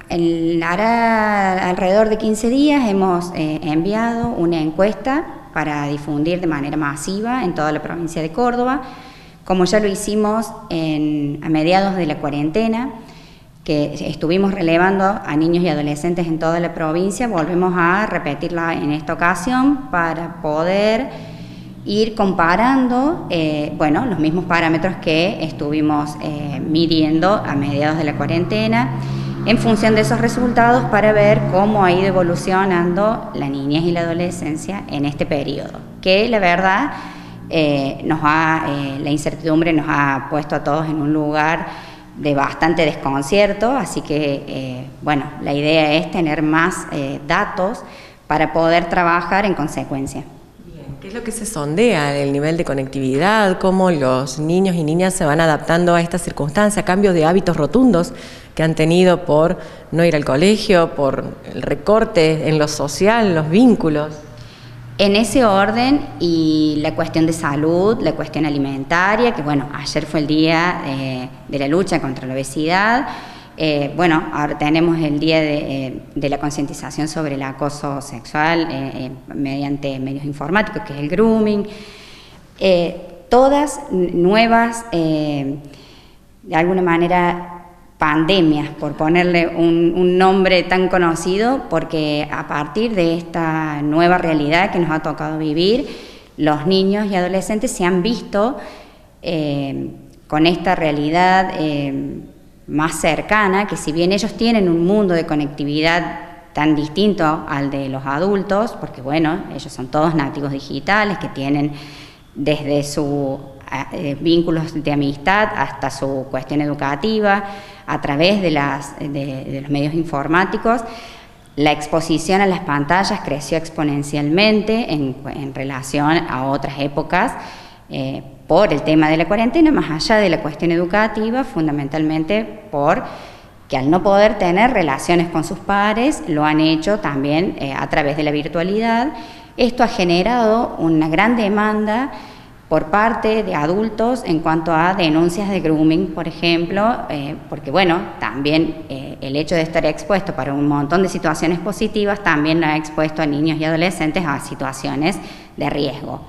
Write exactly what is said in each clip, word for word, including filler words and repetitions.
el, hará alrededor de quince días hemos eh, enviado una encuesta para difundir de manera masiva en toda la provincia de Córdoba, como ya lo hicimos en, a mediados de la cuarentena, que estuvimos relevando a niños y adolescentes en toda la provincia. Volvemos a repetirla en esta ocasión para poder ir comparando eh, bueno, los mismos parámetros que estuvimos eh, midiendo a mediados de la cuarentena, en función de esos resultados, para ver cómo ha ido evolucionando la niñez y la adolescencia en este periodo, que la verdad eh, nos ha, eh, la incertidumbre nos ha puesto a todos en un lugar de bastante desconcierto, así que eh, bueno, la idea es tener más eh, datos para poder trabajar en consecuencia. ¿Qué es lo que se sondea? ¿El nivel de conectividad? ¿Cómo los niños y niñas se van adaptando a esta circunstancia? ¿Cambios de hábitos rotundos que han tenido por no ir al colegio, por el recorte en lo social, los vínculos? En ese orden, y la cuestión de salud, la cuestión alimentaria, que bueno, ayer fue el día eh, de la lucha contra la obesidad. Eh, bueno, ahora tenemos el día de, eh, de la concientización sobre el acoso sexual eh, eh, mediante medios informáticos, que es el grooming. Eh, todas nuevas, eh, de alguna manera, pandemias, por ponerle un, un nombre tan conocido, porque a partir de esta nueva realidad que nos ha tocado vivir, los niños y adolescentes se han visto eh, con esta realidad eh, más cercana, que si bien ellos tienen un mundo de conectividad tan distinto al de los adultos, porque bueno, ellos son todos nativos digitales, que tienen desde sus eh, vínculos de amistad hasta su cuestión educativa, a través de, las, de, de los medios informáticos, la exposición a las pantallas creció exponencialmente en, en relación a otras épocas, eh, por el tema de la cuarentena, más allá de la cuestión educativa, fundamentalmente por que al no poder tener relaciones con sus pares, lo han hecho también eh, a través de la virtualidad. Esto ha generado una gran demanda por parte de adultos en cuanto a denuncias de grooming, por ejemplo, eh, porque bueno, también eh, el hecho de estar expuesto para un montón de situaciones positivas también ha expuesto a niños y adolescentes a situaciones de riesgo.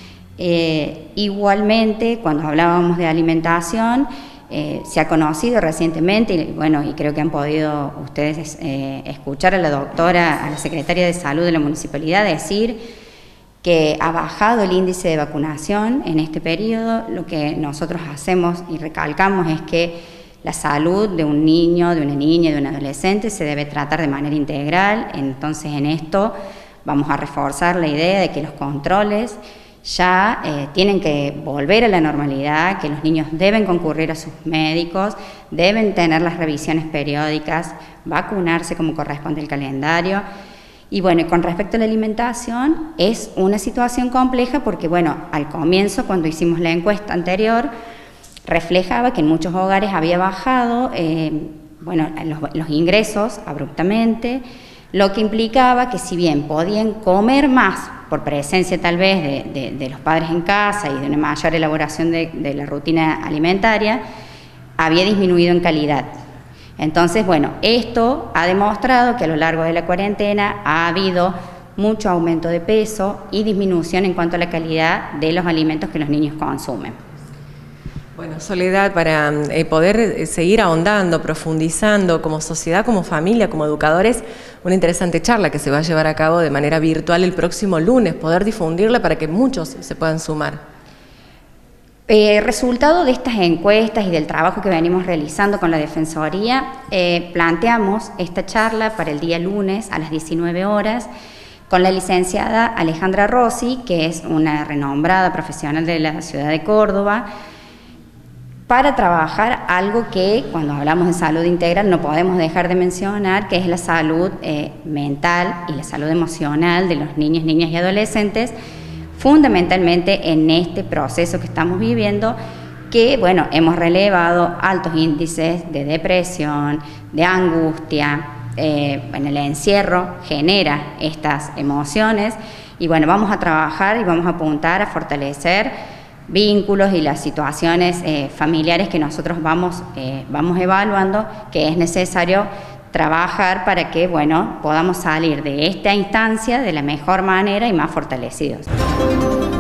Eh, igualmente, cuando hablábamos de alimentación, eh, se ha conocido recientemente, y bueno, y creo que han podido ustedes eh, escuchar a la doctora, a la secretaria de Salud de la Municipalidad decir que ha bajado el índice de vacunación en este periodo. Lo que nosotros hacemos y recalcamos es que la salud de un niño, de una niña, de un adolescente se debe tratar de manera integral. Entonces, en esto vamos a reforzar la idea de que los controles ya eh, tienen que volver a la normalidad, que los niños deben concurrir a sus médicos, deben tener las revisiones periódicas, vacunarse como corresponde el calendario. Y bueno, con respecto a la alimentación, es una situación compleja porque, bueno, al comienzo, cuando hicimos la encuesta anterior, reflejaba que en muchos hogares había bajado eh, bueno, los, los ingresos abruptamente, lo que implicaba que si bien podían comer más por presencia tal vez de, de, de los padres en casa y de una mayor elaboración de, de la rutina alimentaria, había disminuido en calidad. Entonces, bueno, esto ha demostrado que a lo largo de la cuarentena ha habido mucho aumento de peso y disminución en cuanto a la calidad de los alimentos que los niños consumen. Bueno, Soledad, para eh, poder seguir ahondando, profundizando como sociedad, como familia, como educadores, una interesante charla que se va a llevar a cabo de manera virtual el próximo lunes, poder difundirla para que muchos se puedan sumar. Eh, resultado de estas encuestas y del trabajo que venimos realizando con la Defensoría, eh, planteamos esta charla para el día lunes a las diecinueve horas con la licenciada Alejandra Rossi, que es una renombrada profesional de la ciudad de Córdoba, para trabajar algo que cuando hablamos de salud integral no podemos dejar de mencionar, que es la salud eh, mental y la salud emocional de los niños, niñas y adolescentes, fundamentalmente en este proceso que estamos viviendo, que bueno, hemos relevado altos índices de depresión, de angustia, eh, en el encierro genera estas emociones y bueno, vamos a trabajar y vamos a apuntar a fortalecer vínculos y las situaciones eh, familiares que nosotros vamos, eh, vamos evaluando, que es necesario trabajar para que, bueno, podamos salir de esta instancia de la mejor manera y más fortalecidos.